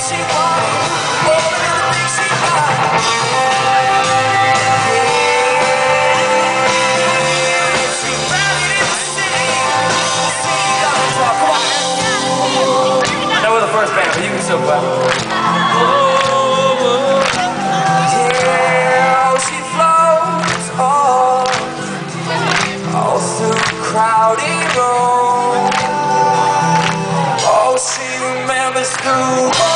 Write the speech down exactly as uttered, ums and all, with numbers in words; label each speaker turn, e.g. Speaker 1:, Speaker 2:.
Speaker 1: she wants, all of the things she got. She rallied in the city, the city got talk. Come on. That was the first band, but you can still clap. Yeah, she floats all, all through crowded roads. Oh, she remembers through